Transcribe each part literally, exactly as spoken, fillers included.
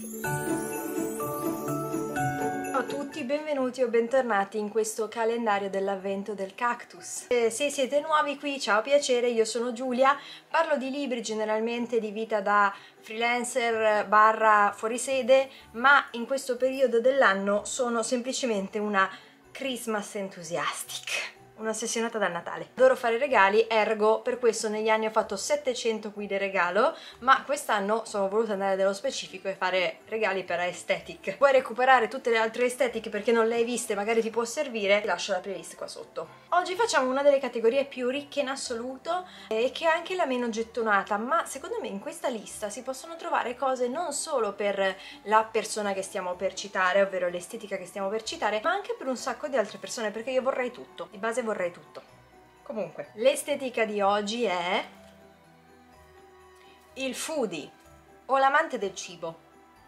Ciao a tutti, benvenuti o bentornati in questo calendario dell'avvento del cactus. E se siete nuovi qui, ciao, piacere, io sono Giulia, parlo di libri, generalmente di vita da freelancer barra fuorisede, ma in questo periodo dell'anno sono semplicemente una Christmas enthusiastic. Una ossessionata dal Natale. Adoro fare regali, ergo per questo negli anni ho fatto settecento guide regalo, ma quest'anno sono voluta andare nello specifico e fare regali per aesthetic. Vuoi recuperare tutte le altre aesthetic perché non le hai viste, magari ti può servire, ti lascio la playlist qua sotto. Oggi facciamo una delle categorie più ricche in assoluto e che è anche la meno gettonata, ma secondo me in questa lista si possono trovare cose non solo per la persona che stiamo per citare, ovvero l'estetica che stiamo per citare, ma anche per un sacco di altre persone, perché io vorrei tutto. Di base vorrei tutto. Comunque, l'estetica di oggi è il foodie o l'amante del cibo,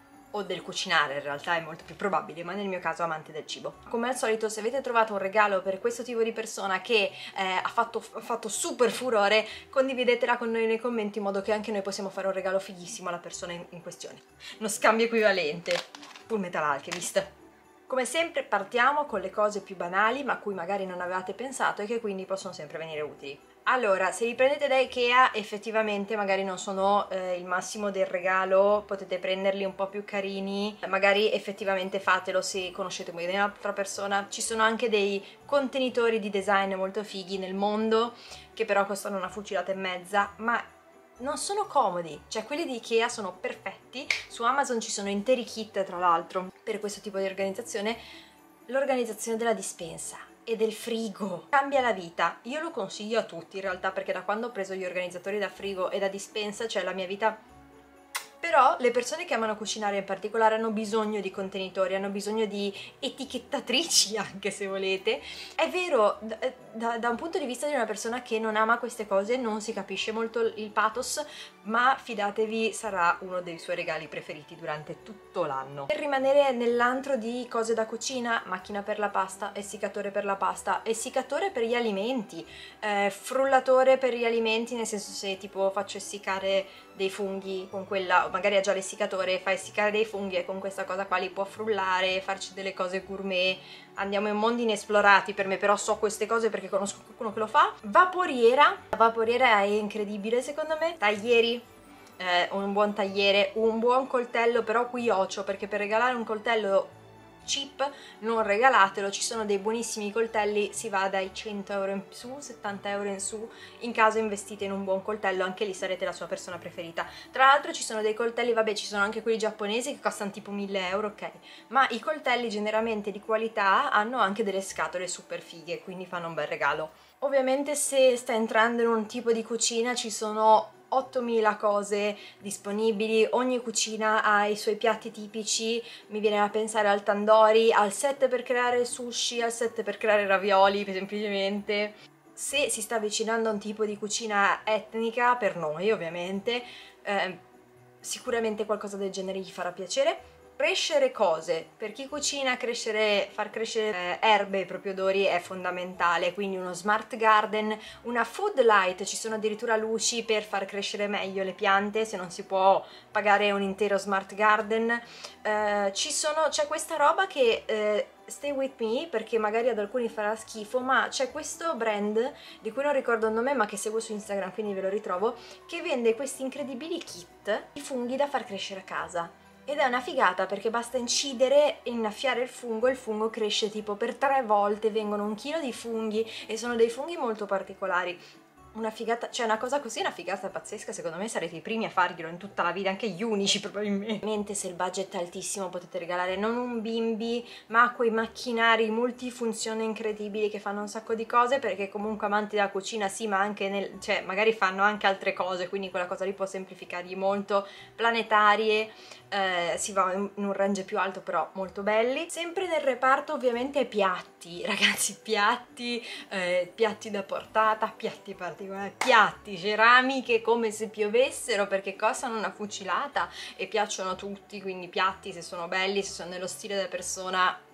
o del cucinare, in realtà è molto più probabile, ma nel mio caso amante del cibo. Come al solito, se avete trovato un regalo per questo tipo di persona che eh, ha, fatto, ha fatto super furore, condividetela con noi nei commenti in modo che anche noi possiamo fare un regalo fighissimo alla persona in, in questione. Uno scambio equivalente. Full Metal Alchemist. Come sempre partiamo con le cose più banali ma a cui magari non avevate pensato e che quindi possono sempre venire utili. Allora, se li prendete da Ikea effettivamente magari non sono eh, il massimo del regalo, potete prenderli un po' più carini, magari effettivamente fatelo se conoscete bene un'altra persona. Ci sono anche dei contenitori di design molto fighi nel mondo che però costano una fucilata e mezza, ma non sono comodi, cioè quelli di Ikea sono perfetti. Su Amazon ci sono interi kit tra l'altro per questo tipo di organizzazione. L'organizzazione della dispensa e del frigo cambia la vita, io lo consiglio a tutti in realtà, perché da quando ho preso gli organizzatori da frigo e da dispensa, cioè la mia vita. Però le persone che amano cucinare in particolare hanno bisogno di contenitori, hanno bisogno di etichettatrici anche se volete. È vero, da, da, da un punto di vista di una persona che non ama queste cose non si capisce molto il pathos, ma fidatevi, sarà uno dei suoi regali preferiti durante tutto l'anno. Per rimanere nell'antro di cose da cucina, macchina per la pasta, essiccatore per la pasta, essiccatore per gli alimenti, eh, frullatore per gli alimenti, nel senso se tipo faccio essiccare dei funghi con quella, magari ha già l'essiccatore, fa essiccare dei funghi e con questa cosa qua li può frullare, farci delle cose gourmet. Andiamo in mondi inesplorati per me, però so queste cose perché conosco qualcuno che lo fa. Vaporiera, la vaporiera è incredibile secondo me. Taglieri, eh, un buon tagliere, un buon coltello, però qui ocio, perché per regalare un coltello cheap non regalatelo, ci sono dei buonissimi coltelli, si va dai cento euro in su, settanta euro in su, in caso investite in un buon coltello, anche lì sarete la sua persona preferita. Tra l'altro ci sono dei coltelli, vabbè ci sono anche quelli giapponesi che costano tipo mille euro, ok, ma i coltelli generalmente di qualità hanno anche delle scatole super fighe, quindi fanno un bel regalo. Ovviamente se sta entrando in un tipo di cucina ci sono ottomila cose disponibili, ogni cucina ha i suoi piatti tipici, mi viene da pensare al tandoori, al set per creare sushi, al set per creare ravioli semplicemente. Se si sta avvicinando a un tipo di cucina etnica, per noi ovviamente, eh, sicuramente qualcosa del genere gli farà piacere. Crescere cose, per chi cucina crescere, far crescere eh, erbe e propri odori è fondamentale, quindi uno smart garden, una food light, ci sono addirittura luci per far crescere meglio le piante se non si può pagare un intero smart garden. Eh, ci sono, c'è questa roba che eh, stay with me perché magari ad alcuni farà schifo, ma c'è questo brand di cui non ricordo il nome ma che seguo su Instagram quindi ve lo ritrovo, che vende questi incredibili kit di funghi da far crescere a casa. Ed è una figata perché basta incidere e innaffiare il fungo e il fungo cresce tipo per tre volte, vengono un chilo di funghi e sono dei funghi molto particolari. Una figata, cioè una cosa così è una figata pazzesca, secondo me sarete i primi a farglielo in tutta la vita, anche gli unici probabilmente. Se il budget è altissimo potete regalare non un bimbi ma quei macchinari multifunzione incredibili che fanno un sacco di cose, perché comunque amanti della cucina sì, ma anche nel, cioè magari fanno anche altre cose, quindi quella cosa lì può semplificargli molto. Planetarie, eh, si va in un range più alto però molto belli. Sempre nel reparto ovviamente piatti, ragazzi, piatti, eh, piatti da portata, piatti particolari, piatti, ceramiche come se piovessero perché costano una fucilata e piacciono a tutti, quindi piatti se sono belli, se sono nello stile della persona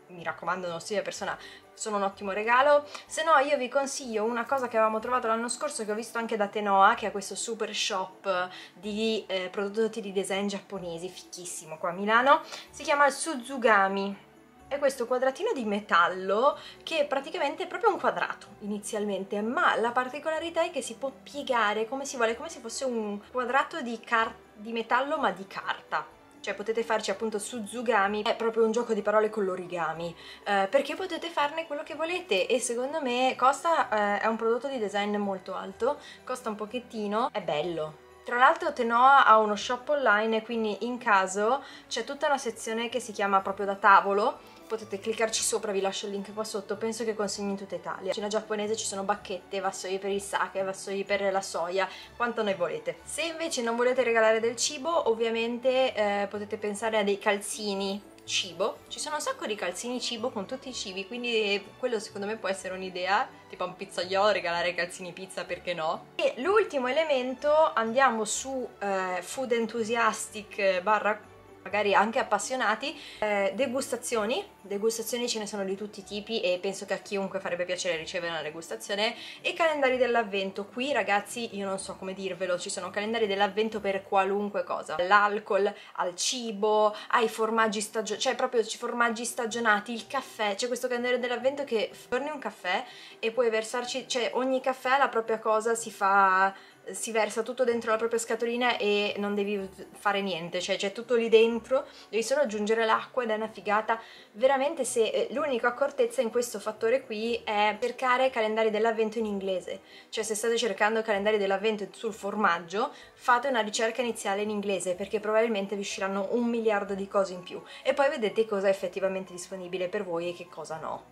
mi raccomando non sia persona, sono un ottimo regalo. Se no io vi consiglio una cosa che avevamo trovato l'anno scorso, che ho visto anche da Tenoa, che è questo super shop di eh, prodotti di design giapponesi, fichissimo qua a Milano, si chiama il Suzugami. È questo quadratino di metallo che praticamente è proprio un quadrato inizialmente, ma la particolarità è che si può piegare come si vuole, come se fosse un quadrato di, di metallo ma di carta. Cioè potete farci appunto Suzugami, è proprio un gioco di parole con l'origami, eh, perché potete farne quello che volete e secondo me costa, eh, è un prodotto di design molto alto, costa un pochettino, è bello. Tra l'altro Tenoa ha uno shop online e quindi in caso c'è tutta una sezione che si chiama proprio da tavolo, potete cliccarci sopra, vi lascio il link qua sotto, penso che consegni in tutta Italia. In cucina giapponese ci sono bacchette, vassoi per il sake, vassoi per la soia, quanto ne volete. Se invece non volete regalare del cibo, ovviamente eh, potete pensare a dei calzini cibo. Ci sono un sacco di calzini cibo con tutti i cibi, quindi quello secondo me può essere un'idea, tipo a un pizzaiolo regalare calzini pizza, perché no? E l'ultimo elemento, andiamo su eh, food enthusiastic barra magari anche appassionati, eh, degustazioni, degustazioni ce ne sono di tutti i tipi e penso che a chiunque farebbe piacere ricevere una degustazione, e calendari dell'avvento. Qui ragazzi io non so come dirvelo, ci sono calendari dell'avvento per qualunque cosa, dall'alcol al cibo, ai formaggi stagionati, cioè proprio formaggi stagionati, il caffè, c'è questo calendario dell'avvento che forni un caffè e puoi versarci, cioè ogni caffè ha la propria cosa, si fa... si versa tutto dentro la propria scatolina e non devi fare niente, cioè c'è tutto lì dentro, devi solo aggiungere l'acqua ed è una figata. Veramente, se eh, l'unica accortezza in questo fattore qui è cercare calendari dell'avvento in inglese, cioè se state cercando calendari dell'avvento sul formaggio fate una ricerca iniziale in inglese, perché probabilmente vi usciranno un miliardo di cose in più e poi vedete cosa è effettivamente disponibile per voi e che cosa no.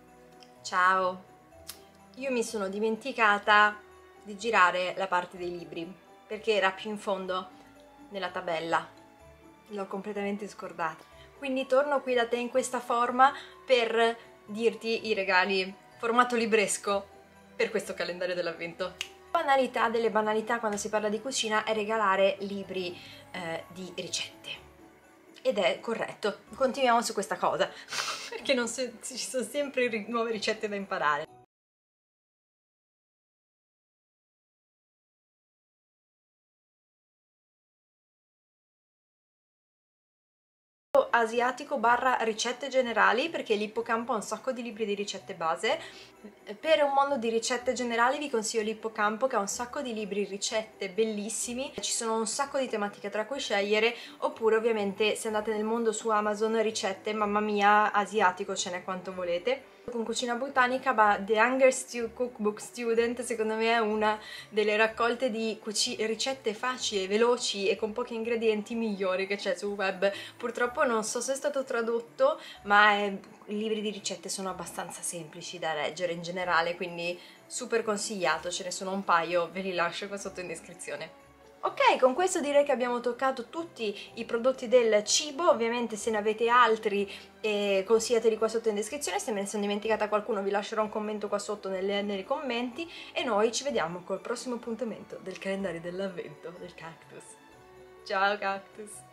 Ciao! Io mi sono dimenticata di girare la parte dei libri perché era più in fondo nella tabella, l'ho completamente scordata, quindi torno qui da te in questa forma per dirti i regali formato libresco per questo calendario dell'avvento. Banalità delle banalità quando si parla di cucina è regalare libri eh, di ricette, ed è corretto, continuiamo su questa cosa perché non so, ci sono sempre nuove ricette da imparare. Asiatico barra ricette generali, perché l'Hippocampo ha un sacco di libri di ricette base. Per un mondo di ricette generali vi consiglio l'Hippocampo, che ha un sacco di libri ricette bellissimi, ci sono un sacco di tematiche tra cui scegliere, oppure ovviamente se andate nel mondo su Amazon ricette, mamma mia, asiatico ce n'è quanto volete. Con Cucina Botanica, ma The Hunger Stew Cookbook Student secondo me è una delle raccolte di ricette facili, veloci e con pochi ingredienti migliori che c'è sul web. Purtroppo non so se è stato tradotto, ma è... i libri di ricette sono abbastanza semplici da leggere in generale, quindi super consigliato, ce ne sono un paio, ve li lascio qua sotto in descrizione. Ok, con questo direi che abbiamo toccato tutti i prodotti del cibo. Ovviamente se ne avete altri eh, consigliateli qua sotto in descrizione, se me ne sono dimenticata qualcuno vi lascerò un commento qua sotto nelle, nei commenti e noi ci vediamo col prossimo appuntamento del calendario dell'avvento del cactus. Ciao cactus!